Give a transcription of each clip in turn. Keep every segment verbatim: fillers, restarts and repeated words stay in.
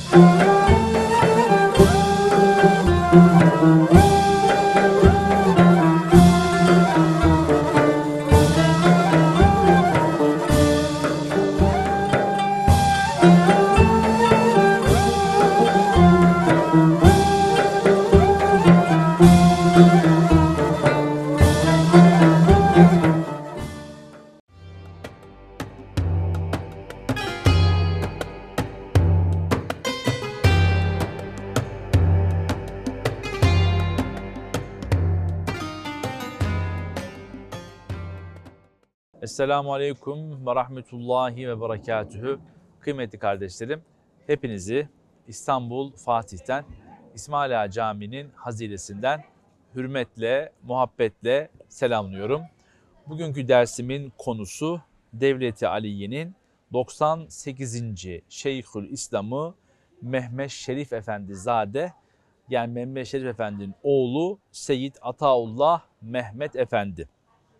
Esselamu Aleyküm ve Rahmetullahi ve Berekatühü. Kıymetli kardeşlerim, hepinizi İstanbul Fatih'ten İsmail Ağa Camii'nin haziresinden hürmetle, muhabbetle selamlıyorum. Bugünkü dersimin konusu Devlet-i Aliye'nin doksan sekizinci Şeyhül İslam'ı Mehmet Şerif Efendizade, yani Mehmet Şerif Efendi'nin oğlu Seyyid Ataullah Mehmet Efendi.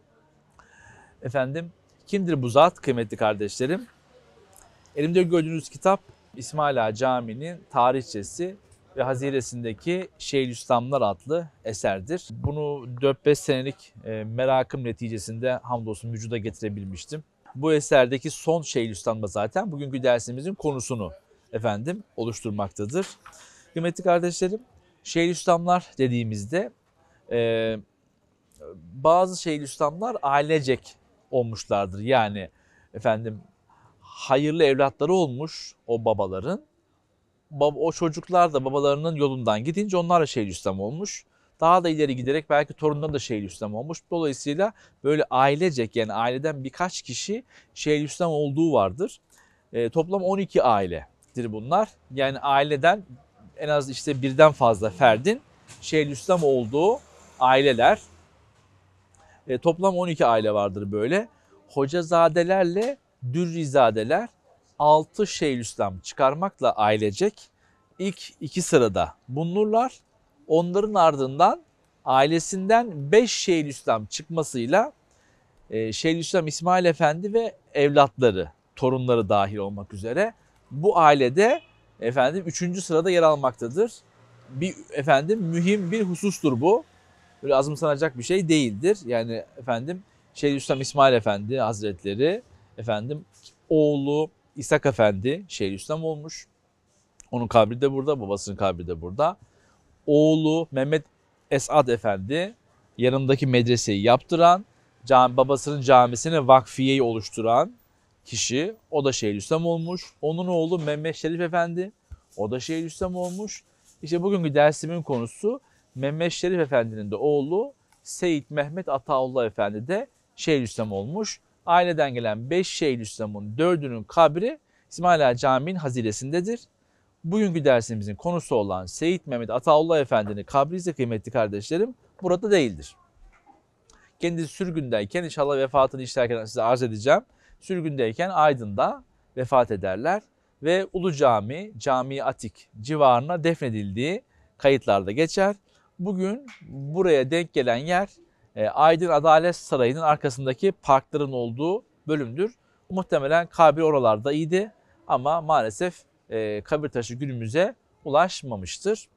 Efendim, kimdir bu zat kıymetli kardeşlerim? Elimde gördüğünüz kitap İsmail Ağa Camii'nin tarihçesi ve haziresindeki Şeyhülislamlar adlı eserdir. Bunu dört beş senelik merakım neticesinde hamdolsun vücuda getirebilmiştim. Bu eserdeki son Şeyhülislam da zaten bugünkü dersimizin konusunu efendim oluşturmaktadır. Kıymetli kardeşlerim, Şeyhülislamlar dediğimizde e, bazı Şeyhülislamlar ailecek olmuşlardır. Yani efendim hayırlı evlatları olmuş o babaların. O çocuklar da babalarının yolundan gidince onlar da Şeyhülislam olmuş. Daha da ileri giderek belki torunları da Şeyhülislam olmuş. Dolayısıyla böyle ailecek, yani aileden birkaç kişi Şeyhülislam olduğu vardır. E, toplam on iki ailedir bunlar. Yani aileden en az işte birden fazla ferdin Şeyhülislam olduğu aileler. E, toplam on iki aile vardır böyle. Hocazadelerle Dürrizadeler altı Şeyhülislam çıkarmakla ailecek ilk iki sırada bulunurlar. Onların ardından ailesinden beş Şeyhülislam çıkmasıyla e, Şeyhülislam İsmail Efendi ve evlatları, torunları dahil olmak üzere bu ailede efendim üçüncü sırada yer almaktadır. Bir efendim mühim bir husustur bu. Böyle azımsanacak bir şey değildir. Yani efendim Şeyhülislam İsmail Efendi Hazretleri efendim oğlu İshak Efendi Şeyhülislam olmuş. Onun kabri de burada, babasının kabri de burada. Oğlu Mehmet Esad Efendi yanındaki medreseyi yaptıran, cami, babasının camisine vakfiyeyi oluşturan kişi, o da Şeyhülislam olmuş. Onun oğlu Mehmet Şerif Efendi, o da Şeyhülislam olmuş. İşte bugünkü dersimin konusu Mehmet Şerif Efendi'nin de oğlu Seyyid Mehmet Ataullah Efendi de Şeyhülislam olmuş. Aileden gelen beş Şeyhülislam'ın dördünün kabri İsmail Ağa Camii'nin haziresindedir. Bugünkü dersimizin konusu olan Seyyid Mehmet Ataullah Efendi'nin kabri ise kıymetli kardeşlerim burada değildir. Kendisi sürgündeyken, inşallah vefatını işlerken size arz edeceğim. Sürgündeyken Aydın'da vefat ederler ve Ulu Cami, Cami Atik civarına defnedildiği kayıtlarda geçer. Bugün buraya denk gelen yer Aydın Adalet Sarayı'nın arkasındaki parkların olduğu bölümdür. Muhtemelen kabir oralarda iyiydi ama maalesef e, kabir taşı günümüze ulaşmamıştır.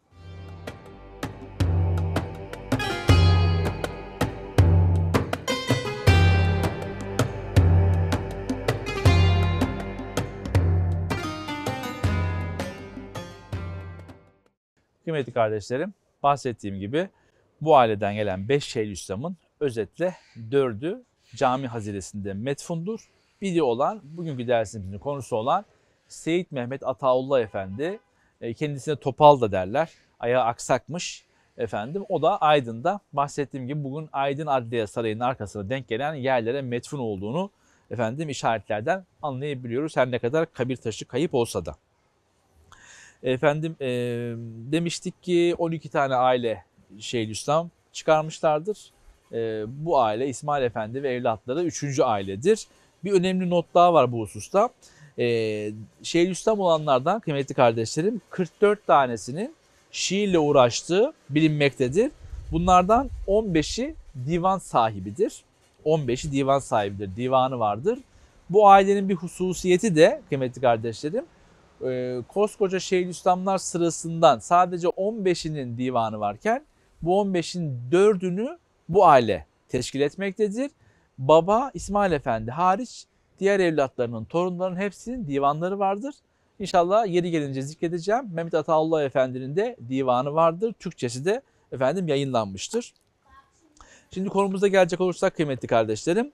Kıymetli kardeşlerim, bahsettiğim gibi bu aileden gelen beş Şeyhülislam'ın özetle dördü cami haziresinde metfundur. Biri olan, bugünkü dersimizin konusu olan Seyyid Mehmet Ataullah Efendi, kendisine topal da derler, ayağı aksakmış efendim. O da Aydın'da, bahsettiğim gibi bugün Aydın Adliye Sarayı'nın arkasına denk gelen yerlere metfun olduğunu efendim işaretlerden anlayabiliyoruz. Her ne kadar kabir taşı kayıp olsa da. Efendim e, demiştik ki on iki tane aile Şeyhülislam çıkarmışlardır. E, bu aile İsmail Efendi ve evlatları üçüncü ailedir. Bir önemli not daha var bu hususta. E, Şeyhülislam olanlardan kıymetli kardeşlerim kırk dört tanesinin şiirle uğraştığı bilinmektedir. Bunlardan on beşi divan sahibidir. on beşi divan sahibidir, divanı vardır. Bu ailenin bir hususiyeti de kıymetli kardeşlerim, e, koskoca Şeyhülislamlar sırasından sadece on beşinin divanı varken bu on beşin dördünü bu aile teşkil etmektedir. Baba İsmail Efendi hariç diğer evlatlarının, torunların hepsinin divanları vardır. İnşallah yeri gelince zikredeceğim. Mehmet Ataullah Efendi'nin de divanı vardır. Türkçesi de efendim yayınlanmıştır. Şimdi konumuza gelecek olursak kıymetli kardeşlerim.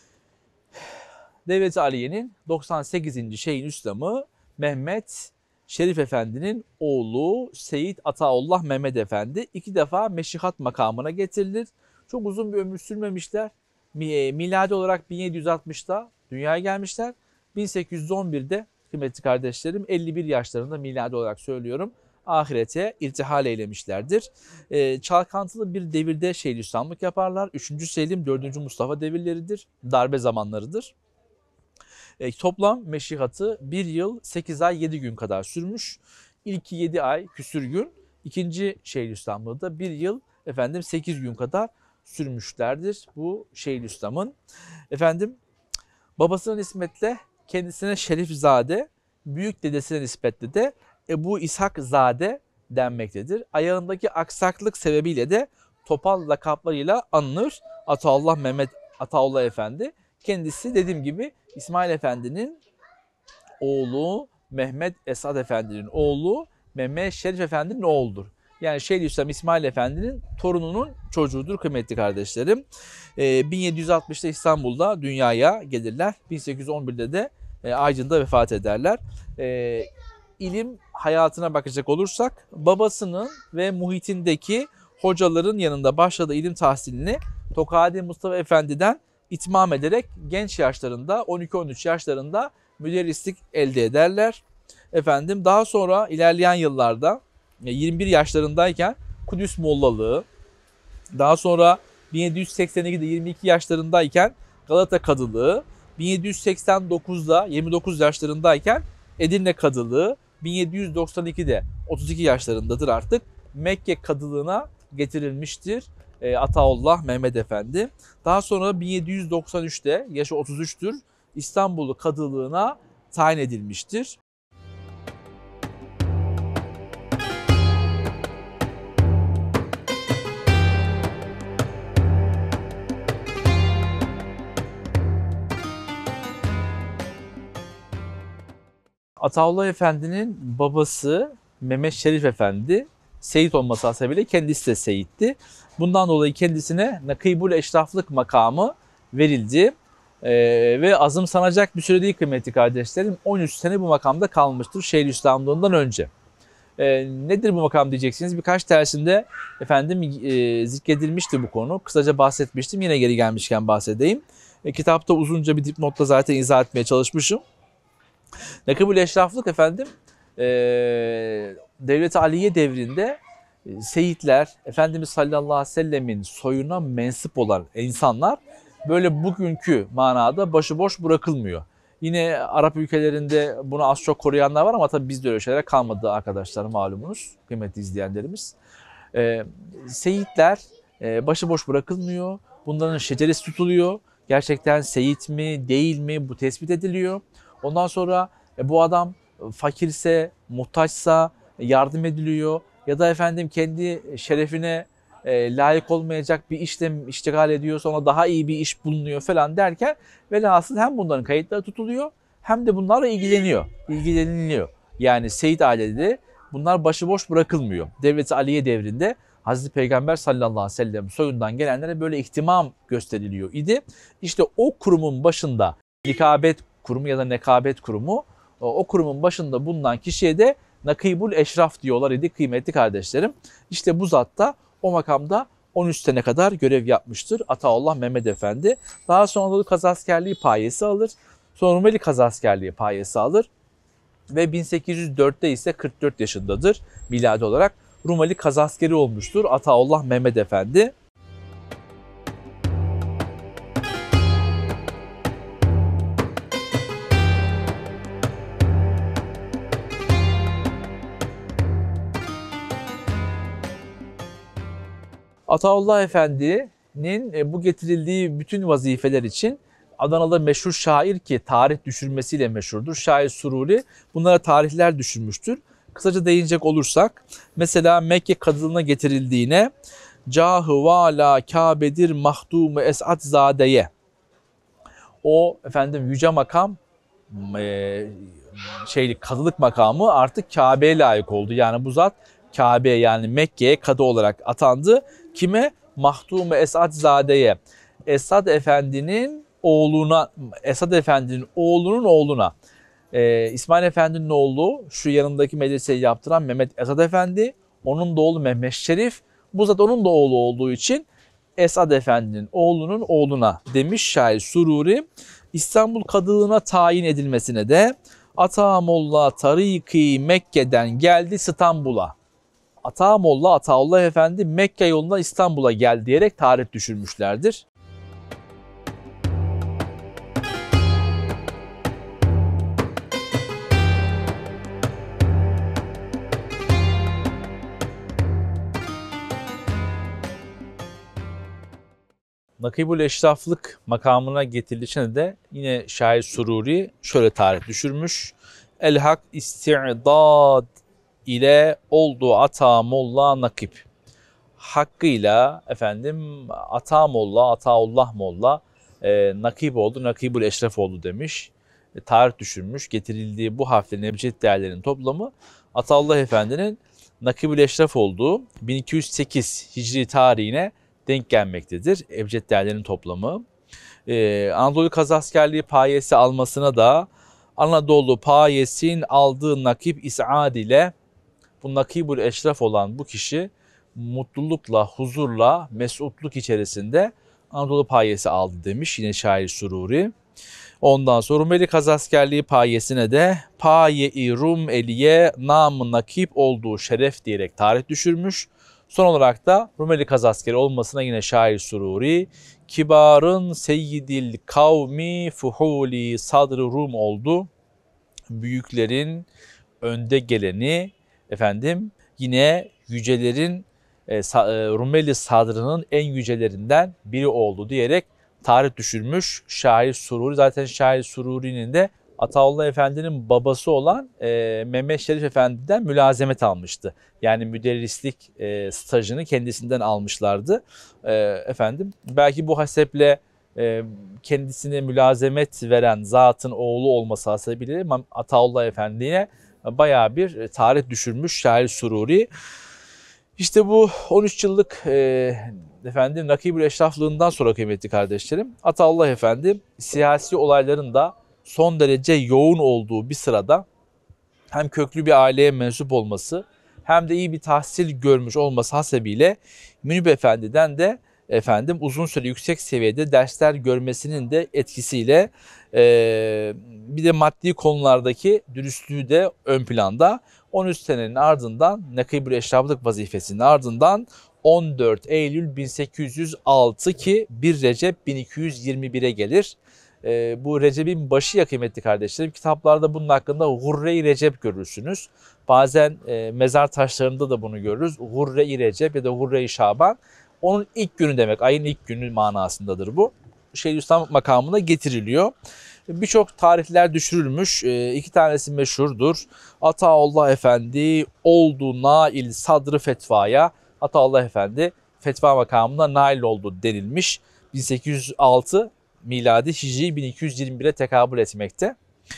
Devlet-i Aliye'nin doksan sekizinci Şeyhülislamı Mehmet Şerif Efendi'nin oğlu Seyyid Ataullah Mehmet Efendi iki defa meşihat makamına getirilir. Çok uzun bir ömür sürmemişler. Miladi olarak bin yedi yüz altmışta dünyaya gelmişler. bin sekiz yüz on birde kıymetli kardeşlerim elli bir yaşlarında miladi olarak söylüyorum ahirete irtihal eylemişlerdir. E, çalkantılı bir devirde Şeyhülislamlık yaparlar. üçüncü Selim, dördüncü Mustafa devirleridir. Darbe zamanlarıdır. E, toplam meşihatı bir yıl sekiz ay yedi gün kadar sürmüş. İlk yedi ay küsür gün. İkinci Şeyhülislamlığı da bir yıl efendim sekiz gün kadar sürmüşlerdir bu Şeyhülislam'ın. Efendim babasının nispetle kendisine Şerifzade, büyük dedesine nispetle de Ebu İshakzade denmektedir. Ayağındaki aksaklık sebebiyle de topal lakaplarıyla anılır. Ataullah Mehmet Ataullah Efendi. Kendisi dediğim gibi İsmail Efendi'nin oğlu, Mehmet Esad Efendi'nin oğlu, Mehmet Şerif Efendi'nin oğludur. Yani Şeyhülislam İsmail Efendi'nin torununun çocuğudur kıymetli kardeşlerim. bin yedi yüz altmışta İstanbul'da dünyaya gelirler. bin sekiz yüz on birde de Aydın'da vefat ederler. İlim hayatına bakacak olursak babasının ve muhitindeki hocaların yanında başladığı ilim tahsilini Tokadi Mustafa Efendi'den itmam ederek genç yaşlarında on iki on üç yaşlarında müderrislik elde ederler. Efendim daha sonra ilerleyen yıllarda yirmi bir yaşlarındayken Kudüs Mollalığı, daha sonra bin yedi yüz seksen ikide yirmi iki yaşlarındayken Galata Kadılığı, bin yedi yüz seksen dokuzda yirmi dokuz yaşlarındayken Edirne Kadılığı, bin yedi yüz doksan ikide otuz iki yaşlarındadır artık Mekke Kadılığına getirilmiştir e, Ataullah Mehmet Efendi. Daha sonra bin yedi yüz doksan üçte yaşı otuz üçtür İstanbul Kadılığına tayin edilmiştir. Ataullah Efendi'nin babası Mehmet Şerif Efendi Seyit olması hasebiyle kendisi de Seyit'ti. Bundan dolayı kendisine Nakibul Eşraflık makamı verildi. Ee, ve azımsanacak bir süre değil kıymetli kardeşlerim. on üç sene bu makamda kalmıştır Şeyhülislamlığından önce. Ee, nedir bu makam diyeceksiniz? Birkaç dersinde efendim e, zikredilmişti bu konu. Kısaca bahsetmiştim. Yine geri gelmişken bahsedeyim. E, kitapta uzunca bir dipnotla zaten izah etmeye çalışmışım. Nakibul Eşraflık efendim e, Devlet-i Aliye devrinde e, seyitler, Efendimiz sallallahu aleyhi ve sellemin soyuna mensup olan insanlar böyle bugünkü manada başıboş bırakılmıyor. Yine Arap ülkelerinde bunu az çok koruyanlar var ama tabii bizde öyle şeylere kalmadı arkadaşlar malumunuz, kıymetli izleyenlerimiz. E, seyitler e, başıboş bırakılmıyor, bunların şeceresi tutuluyor. Gerçekten seyit mi değil mi bu tespit ediliyor. Ondan sonra e, bu adam fakirse, muhtaçsa yardım ediliyor ya da efendim kendi şerefine e, layık olmayacak bir işle iştigal ediyorsa ona daha iyi bir iş bulunuyor falan derken velhasıl hem bunların kayıtları tutuluyor hem de bunlarla ilgileniyor, ilgileniliyor. Yani Seyit ailede bunlar başıboş bırakılmıyor. Devlet-i Aliye devrinde Hazreti Peygamber sallallahu aleyhi ve sellem soyundan gelenlere böyle ihtimam gösteriliyor idi. İşte o kurumun başında nikabet kurumu ya da nekabet kurumu, o kurumun başında bulunan kişiye de Nakibul Eşraf diyorlar idi kıymetli kardeşlerim. İşte bu zat da o makamda on üç sene kadar görev yapmıştır Ataullah Mehmet Efendi. Daha sonra da kazaskerliği payesi alır. Sonra Rumeli kazaskerliği payesi alır. Ve bin sekiz yüz dörtte ise kırk dört yaşındadır miladi olarak. Rumeli kazaskeri olmuştur Ataullah Mehmet Efendi. Ataullah Efendi'nin bu getirildiği bütün vazifeler için Adanalı meşhur şair ki tarih düşürmesiyle meşhurdur. Şair Sururi bunlara tarihler düşürmüştür. Kısaca değinecek olursak mesela Mekke kadılığına getirildiğine Cahı vala Kabe'dir mahdumu Esat Zade'ye. O efendim yüce makam e, şeylik kadılık makamı artık Kabe'ye layık oldu. Yani bu zat Kabe'ye yani Mekke'ye kadı olarak atandı. Kime? Mahdumu Esat Zade'ye. Esad Efendi'nin oğluna, Esad Efendi'nin oğlunun oğluna. Ee, İsmail Efendi'nin oğlu şu yanındaki medreseyi yaptıran Mehmet Esad Efendi. Onun da oğlu Mehmet Şerif. Bu zat onun da oğlu olduğu için Esad Efendi'nin oğlunun oğluna demiş şair Sururi. İstanbul kadılığına tayin edilmesine de Atamolla Tariki Mekke'den geldi İstanbul'a. Atamolla Ataullah Efendi Mekke yoluna İstanbul'a gel diyerek tarih düşürmüşlerdir. Nakibül Eşraflık makamına getirilişine de yine şair Sururi şöyle tarih düşürmüş. El hak isti'dad ile oldu ata molla nakib. Hakkıyla efendim ata molla, ataullah molla e, nakib oldu, nakibül eşref oldu demiş. E, tarih düşürmüş. Getirildiği bu harflerin ebced değerlerinin toplamı Ataullah Efendi'nin nakibül eşref olduğu bin iki yüz sekiz Hicri tarihine denk gelmektedir. Ebced değerlerinin toplamı. Ee, Anadolu Kazaskerliği payesi almasına da Anadolu payesin aldığı nakip is'ad ile bu nakibül eşref olan bu kişi mutlulukla, huzurla, mesutluk içerisinde Anadolu payesi aldı demiş yine şair Sururi. Ondan sonra Rumeli Kazaskerliği payesine de paye-i Rum eliye nam-ı nakip olduğu şeref diyerek tarih düşürmüş. Son olarak da Rumeli Kazaskeri olmasına yine şair Sururi, kibarın seyyidil kavmi fuhuli sadr-ı Rum oldu. Büyüklerin önde geleni efendim yine yücelerin e, Rumeli sadrının en yücelerinden biri oldu diyerek tarih düşürmüş şair Sururi. Zaten şair Sururi'nin de Ataullah Efendi'nin babası olan e, Mehmet Şerif Efendi'den mülazemet almıştı. Yani müderrislik e, stajını kendisinden almışlardı. E, efendim belki bu haseple e, kendisine mülazemet veren zatın oğlu olması hasebiyle Ataullah Efendi'ye bayağı bir tarih düşürmüş şair Sururi. İşte bu on üç yıllık e, efendim nakibül eşraflığından sonra kıymetli kardeşlerim Ataullah Efendi siyasi olayların da son derece yoğun olduğu bir sırada hem köklü bir aileye mensup olması hem de iyi bir tahsil görmüş olması hasebiyle Münib Efendi'den de efendim uzun süre yüksek seviyede dersler görmesinin de etkisiyle e, bir de maddi konulardaki dürüstlüğü de ön planda. on üç senenin ardından nakibül eşraflık vazifesinin ardından on dört Eylül bin sekiz yüz altı ki bir Recep bin iki yüz yirmi bire gelir. E, bu Recep'in başı ya kıymetli kardeşlerim. Kitaplarda bunun hakkında Gurre-i Recep görürsünüz. Bazen e, mezar taşlarında da bunu görürüz. Gurre-i Recep ya da Gurre-i Şaban. Onun ilk günü demek. Ayın ilk günü manasındadır bu. Şeyhülislam makamına getiriliyor. Birçok tarihler düşürülmüş. E, iki tanesi meşhurdur. Ataullah Efendi oldu nail sadrı fetvaya. Ataullah Efendi fetva makamına nail oldu denilmiş. bin sekiz yüz altı miladi Hicri bin iki yüz yirmi bire tekabül etmekte.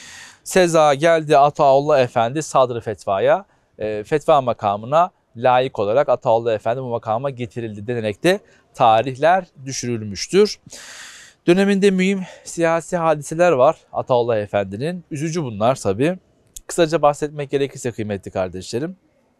Seza geldi Ataullah Efendi sadrı fetvaya, e, fetva makamına layık olarak Ataullah Efendi bu makama getirildi denerek de tarihler düşürülmüştür. Döneminde mühim siyasi hadiseler var Ataullah Efendi'nin. Üzücü bunlar tabii. Kısaca bahsetmek gerekirse kıymetli kardeşlerim.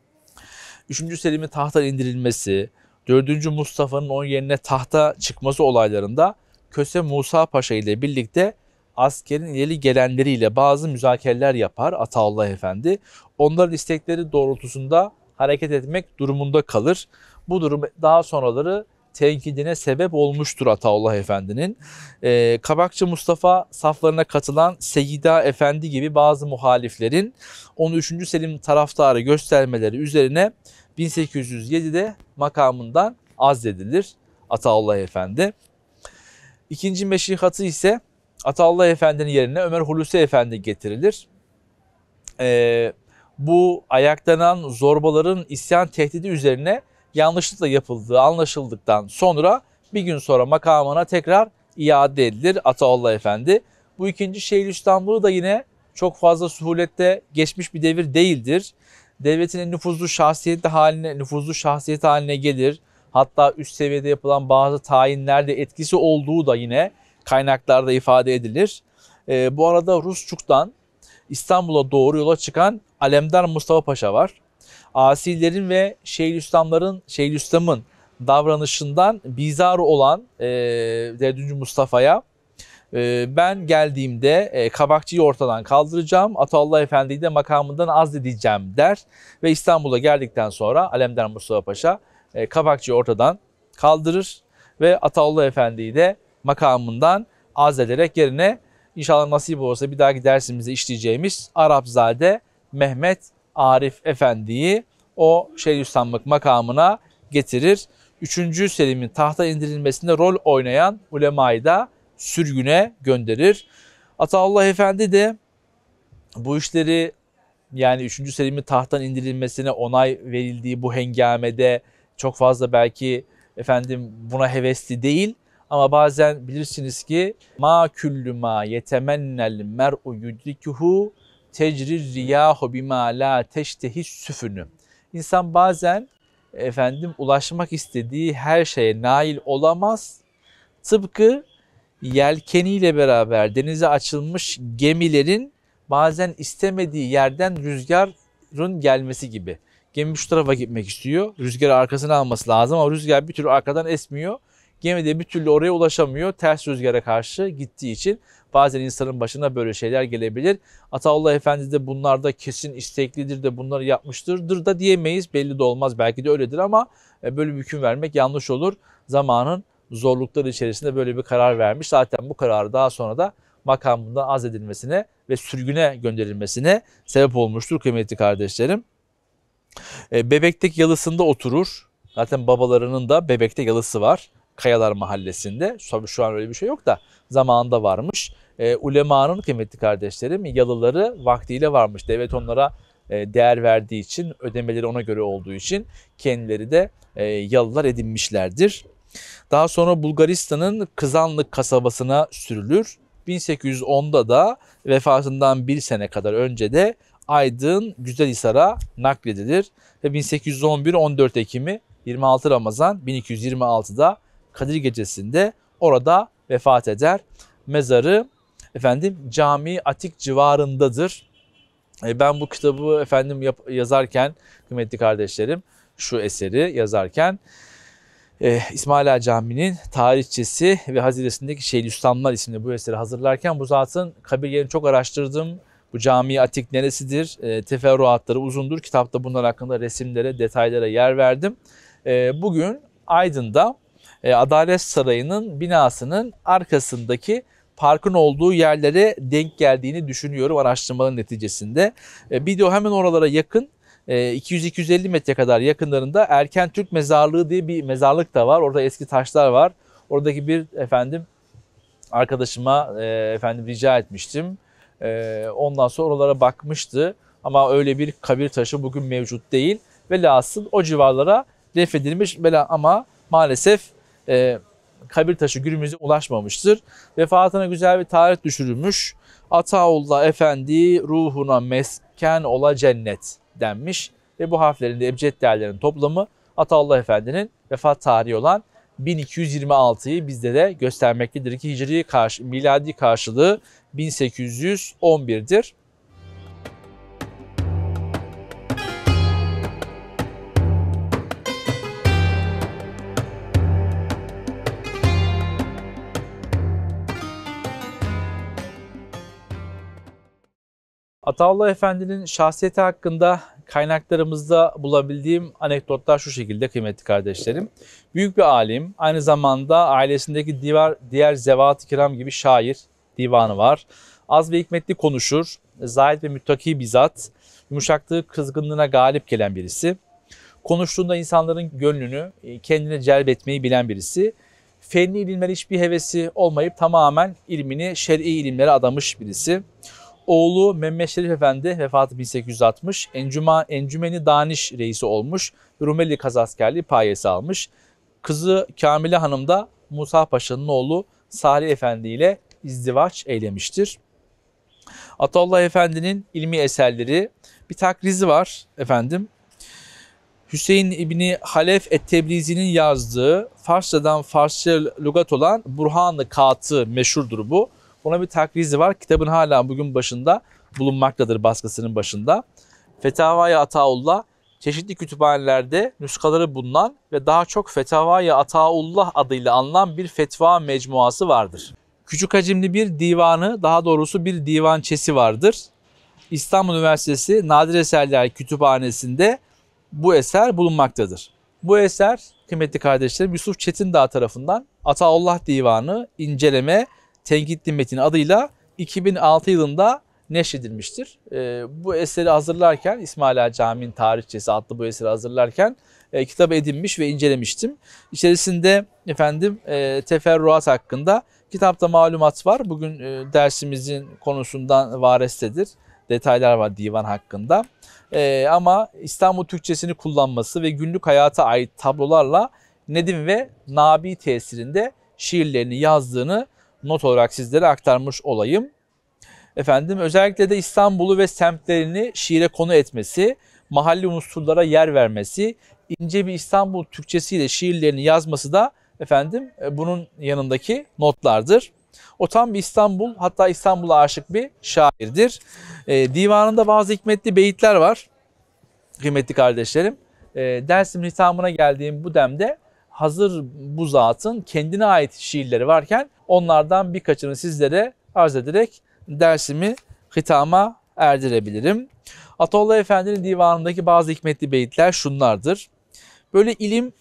üçüncü Selim'in tahttan indirilmesi, dördüncü Mustafa'nın onun yerine tahta çıkması olaylarında Köse Musa Paşa ile birlikte askerin ileri gelenleriyle bazı müzakereler yapar Ataullah Efendi. Onların istekleri doğrultusunda hareket etmek durumunda kalır. Bu durum daha sonraları tenkidine sebep olmuştur Ataullah Efendi'nin. Ee, Kabakçı Mustafa saflarına katılan Seyyida Efendi gibi bazı muhaliflerin onu üçüncü Selim taraftarı göstermeleri üzerine bin sekiz yüz yedide makamından azledilir Ataullah Efendi. İkinci meşihatı ise Ataullah Efendi'nin yerine Ömer Hulusi Efendi getirilir. Ee, bu ayaklanan zorbaların isyan tehdidi üzerine yanlışlıkla yapıldığı anlaşıldıktan sonra bir gün sonra makamına tekrar iade edilir Ataullah Efendi. Bu ikinci Şeyhülislamlığı da yine çok fazla suhulette geçmiş bir devir değildir. Devletin nüfuzlu şahsiyeti haline, nüfuzlu şahsiyeti haline gelir. Hatta üst seviyede yapılan bazı tayinlerde etkisi olduğu da yine kaynaklarda ifade edilir. Ee, bu arada Rusçuk'tan İstanbul'a doğru yola çıkan Alemdar Mustafa Paşa var. Asilerin ve Şeyhülislamların, Şeyhülislam'ın davranışından bizar olan e, dördüncü Mustafa'ya e, ben geldiğimde e, Kabakçı'yı ortadan kaldıracağım, Ataullah Efendi'yi de makamından azledeceğim der. Ve İstanbul'a geldikten sonra Alemdar Mustafa Paşa e, Kabakçı'yı ortadan kaldırır ve Ataullah Efendi'yi de makamından azlederek yerine İnşallah nasip olursa bir dahaki dersimizde işleyeceğimiz Arapzade Mehmet Arif Efendi'yi o Şeyhülislamlık makamına getirir. üçüncü Selim'in tahta indirilmesinde rol oynayan ulemayı da sürgüne gönderir. Ataullah Efendi de bu işleri, yani üçüncü Selim'in tahttan indirilmesine onay verildiği bu hengamede çok fazla belki efendim buna hevesli değil. Ama bazen bilirsiniz ki ma küllü ma yetemennel mer'u yudrikuhu tecrir riyahu bima la teştehis süfünü. İnsan bazen efendim ulaşmak istediği her şeye nail olamaz. Tıpkı yelkeniyle beraber denize açılmış gemilerin bazen istemediği yerden rüzgarın gelmesi gibi. Gemi şu tarafa gitmek istiyor. Rüzgarı arkasına alması lazım ama rüzgar bir türlü arkadan esmiyor. Gemi de bir türlü oraya ulaşamıyor. Ters rüzgara karşı gittiği için bazen insanın başına böyle şeyler gelebilir. Ataullah Efendi de bunlarda kesin isteklidir de bunları yapmıştırdır da diyemeyiz. Belli de olmaz. Belki de öyledir ama böyle bir hüküm vermek yanlış olur. Zamanın zorlukları içerisinde böyle bir karar vermiş. Zaten bu kararı daha sonra da makamından azledilmesine ve sürgüne gönderilmesine sebep olmuştur kıymetli kardeşlerim. Bebek'teki yalısında oturur. Zaten babalarının da Bebek'te yalısı var. Kayalar Mahallesi'nde. Tabii şu an öyle bir şey yok da zamanında varmış. E, ulemanın kıymetli kardeşlerim yalıları vaktiyle varmış. Devlet onlara e, değer verdiği için, ödemeleri ona göre olduğu için kendileri de e, yalılar edinmişlerdir. Daha sonra Bulgaristan'ın Kızanlık kasabasına sürülür. bin sekiz yüz onda da vefatından bir sene kadar önce de Aydın Güzelhisar'a nakledilir. Ve bin sekiz yüz on bir on dört Ekim'i yirmi altı Ramazan bin iki yüz yirmi altıda Kadir Gecesi'nde orada vefat eder. Mezarı efendim Cami Atik civarındadır. Ben bu kitabı efendim yap, yazarken kıymetli kardeşlerim şu eseri yazarken e, İsmaila Camii'nin tarihçesi ve haziresindeki Şeyhülislamlar isimli bu eseri hazırlarken bu zatın kabir yerini çok araştırdım. Bu Cami Atik neresidir? E, teferruatları uzundur. Kitapta bunlar hakkında resimlere, detaylara yer verdim. E, bugün Aydın'da e, Adalet Sarayı'nın binasının arkasındaki parkın olduğu yerlere denk geldiğini düşünüyorum araştırmaların neticesinde. E, video hemen oralara yakın. iki yüz iki yüz elli metre kadar yakınlarında Erken Türk Mezarlığı diye bir mezarlık da var. Orada eski taşlar var. Oradaki bir efendim arkadaşıma e, efendim rica etmiştim. E, ondan sonra oralara bakmıştı. Ama öyle bir kabir taşı bugün mevcut değil. Velhasıl o civarlara defnedilmiş ama maalesef e, kabir taşı günümüze ulaşmamıştır. Vefatına güzel bir tarih düşürülmüş. Ataullah Efendi ruhuna mesken ola cennet denmiş ve bu harflerin de ebced değerlerinin toplamı Ataullah Efendi'nin vefat tarihi olan bin iki yüz yirmi altıyı bizde de göstermektedir ki hicri karşı, miladi karşılığı bin sekiz yüz on bir'dir. Ataullah Efendi'nin şahsiyeti hakkında kaynaklarımızda bulabildiğim anekdotlar şu şekilde kıymetli kardeşlerim. Büyük bir alim, aynı zamanda ailesindeki diğer, diğer zevat-ı kiram gibi şair, divanı var. Az ve hikmetli konuşur, zahid ve müttaki bir zat, yumuşaklığı kızgınlığına galip gelen birisi. Konuştuğunda insanların gönlünü kendine celbetmeyi bilen birisi. Fenli ilimler hiçbir hevesi olmayıp tamamen ilmini şer'i ilimlere adamış birisi. Oğlu Mehmet Şerif Efendi vefatı bin sekiz yüz altmış, Encüma, Encümeni Daniş reisi olmuş, Rumeli Kazaskerliği payesi almış. Kızı Kamile Hanım da Musa Paşa'nın oğlu Salih Efendi ile izdivaç eylemiştir. Ataullah Efendi'nin ilmi eserleri, bir takrizi var efendim. Hüseyin İbni Halef et-Tebrizi'nin yazdığı Farsçadan Farsça lügat olan Burhan-ı Kat'ı meşhurdur bu. Buna bir takrizi var. Kitabın hala bugün başında bulunmaktadır, baskısının başında. Fetavai Ataullah çeşitli kütüphanelerde nüshaları bulunan ve daha çok Fetavai Ataullah adıyla anılan bir fetva mecmuası vardır. Küçük hacimli bir divanı, daha doğrusu bir divançesi vardır. İstanbul Üniversitesi Nadir Eserler Kütüphanesi'nde bu eser bulunmaktadır. Bu eser kıymetli kardeşlerim Yusuf Çetindağ tarafından Ataullah Divanı İnceleme Tenkitli Metin adıyla iki bin altı yılında neşredilmiştir. E, bu eseri hazırlarken İsmail Ağa Camii'nin Tarihçesi adlı bu eseri hazırlarken e, kitabı edinmiş ve incelemiştim. İçerisinde efendim e, teferruat hakkında kitapta malumat var. Bugün e, dersimizin konusundan varestedir. Detaylar var divan hakkında. Ee, ama İstanbul Türkçesini kullanması ve günlük hayata ait tablolarla Nedim ve Nabi tesirinde şiirlerini yazdığını not olarak sizlere aktarmış olayım. Efendim özellikle de İstanbul'u ve semtlerini şiire konu etmesi, mahalli unsurlara yer vermesi, ince bir İstanbul Türkçesiyle şiirlerini yazması da efendim bunun yanındaki notlardır. O tam bir İstanbul, hatta İstanbul'a aşık bir şairdir. E, divanında bazı hikmetli beyitler var kıymetli kardeşlerim. E, dersimin hitamına geldiğim bu demde hazır bu zatın kendine ait şiirleri varken onlardan birkaçını sizlere arz ederek dersimi hitama erdirebilirim. Ataullah Efendi'nin divanındaki bazı hikmetli beyitler şunlardır. Böyle ilim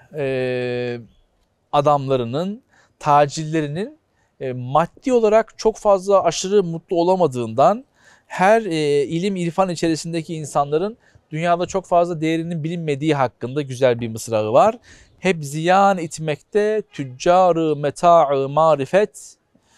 e, adamlarının, tacirlerinin E, maddi olarak çok fazla aşırı mutlu olamadığından her e, ilim irfan içerisindeki insanların dünyada çok fazla değerinin bilinmediği hakkında güzel bir mısrağı var. Hep ziyan etmekte tüccar-ı meta'-ı marifet,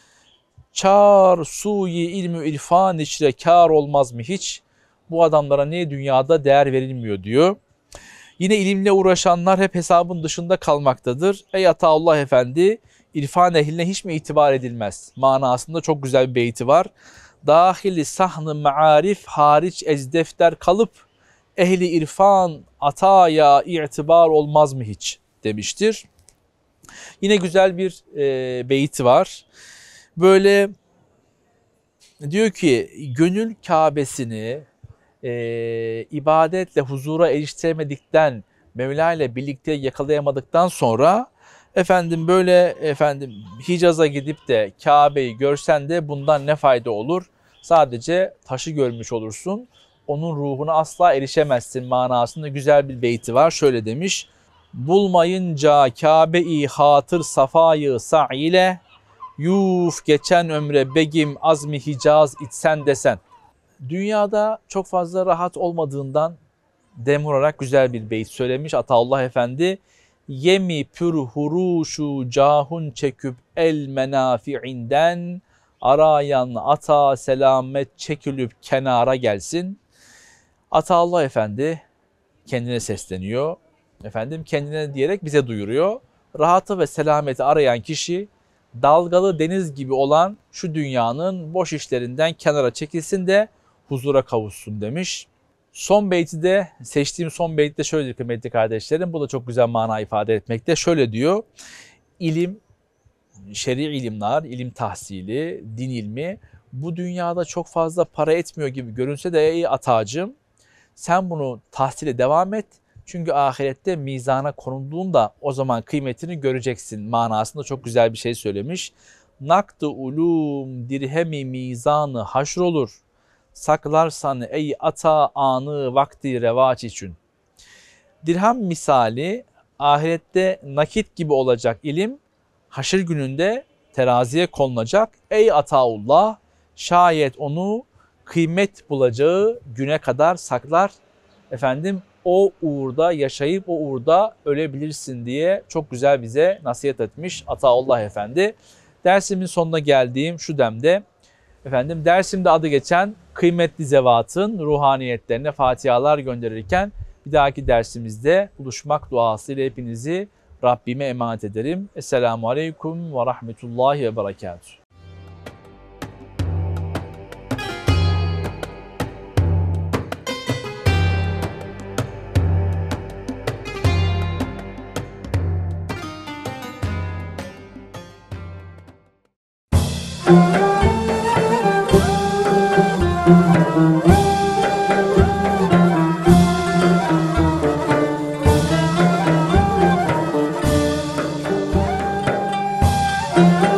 çar suyi ilmi irfan içre kar olmaz mı hiç? Bu adamlara niye dünyada değer verilmiyor diyor. Yine ilimle uğraşanlar hep hesabın dışında kalmaktadır. Ey Ataullah Efendi, İrfan ehline hiç mi itibar edilmez? Manasında çok güzel bir beyti var. Dahili sahn-ı maarif hariç ez defter kalıp ehli irfan ataya itibar olmaz mı hiç demiştir. Yine güzel bir e, beyti var. Böyle diyor ki gönül Kabe'sini e, ibadetle huzura eriştiremedikten, Mevla ile birlikte yakalayamadıktan sonra efendim böyle efendim Hicaz'a gidip de Kabe'yi görsen de bundan ne fayda olur? Sadece taşı görmüş olursun. Onun ruhuna asla erişemezsin manasında güzel bir beyti var. Şöyle demiş. Bulmayınca Kabe-i hatır safayı sa'ile, yuf geçen ömre begim azmi Hicaz içsen desen. Dünyada çok fazla rahat olmadığından dem vurarak güzel bir beyt söylemiş Ataullah Efendi. Yemi pür huruşu cahun çeküp el menafi'inden, arayan ata selamet çekilip kenara gelsin. Ataullah Efendi kendine sesleniyor. Efendim kendine diyerek bize duyuruyor. Rahatı ve selameti arayan kişi dalgalı deniz gibi olan şu dünyanın boş işlerinden kenara çekilsin de huzura kavuşsun demiş. Son beyti de seçtiğim son beyti de şöyle kıymetli kardeşlerim. Bu da çok güzel mana ifade etmekte. Şöyle diyor. İlim, şer'i ilimler, ilim tahsili, din ilmi bu dünyada çok fazla para etmiyor gibi görünse de ey atacığım sen bunu tahsile devam et. Çünkü ahirette mizana konulduğunda o zaman kıymetini göreceksin manasında çok güzel bir şey söylemiş. Nakd-ı ulum dirhemi mizanı haşr olur. Saklarsan ey ata anı vakti revaç için. Dirham misali ahirette nakit gibi olacak ilim, haşır gününde teraziye konulacak. Ey Ataullah, şayet onu kıymet bulacağı güne kadar saklar, efendim o uğurda yaşayıp o uğurda ölebilirsin diye çok güzel bize nasihat etmiş Ataullah Efendi. Dersimin sonuna geldiğim şu demde, efendim dersimde adı geçen kıymetli zevatın ruhaniyetlerine fatihalar gönderirken bir dahaki dersimizde buluşmak duasıyla hepinizi Rabbime emanet ederim. Esselamu Aleyküm ve Rahmetullahi ve Berekatuhu. Thank you.